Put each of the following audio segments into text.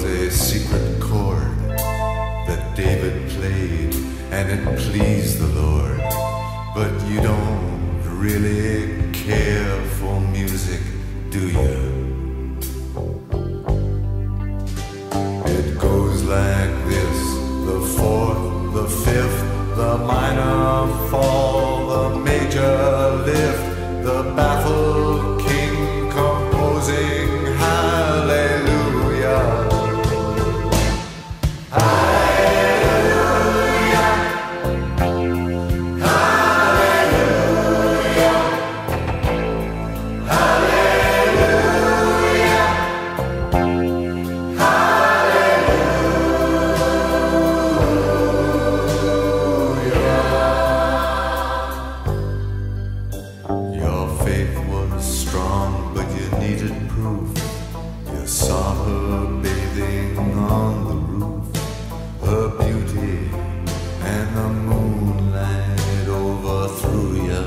a secret chord that David played, and it pleased the Lord. But you don't really care for music, do you? It goes like this: the fourth, the fifth, the minor fall, the major lift, the baffled king composing hallelujah. Hallelujah. Hallelujah. Hallelujah. Hallelujah. Your faith was strong, but you needed proof. You saw her bathing on the roof, her beauty and the moonlight overthrew you.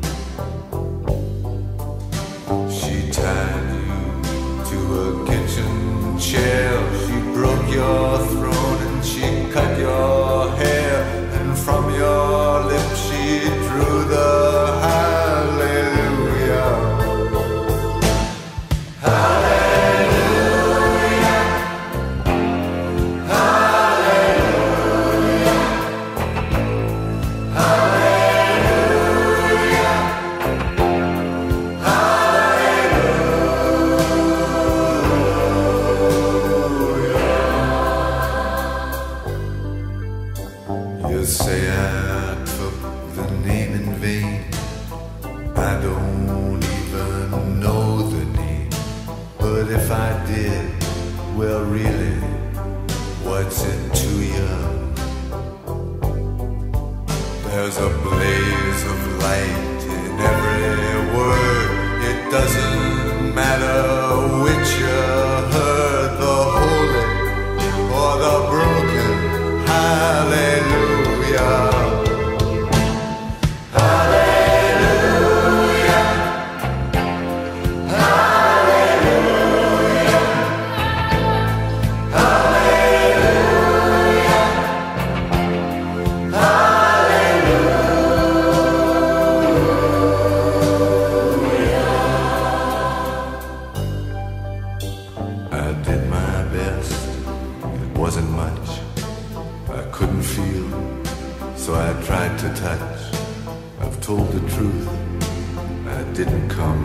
She tied you to a kitchen chair, she broke your throne and she cut your hair, and from your lips she drew the hallelujah. Hallelujah. Hallelujah. Hallelujah. Hallelujah. You say I took the name in vain. I don't even know the name. But if I did, well really, what's it to you? There's a blaze of light in every word. It doesn't matter which you heard, the holy or the broken. Hallelujah. Hallelujah. Hallelujah. Hallelujah. Hallelujah. I did my best. It wasn't much. I couldn't feel, so I tried to touch. I've told the truth. I didn't come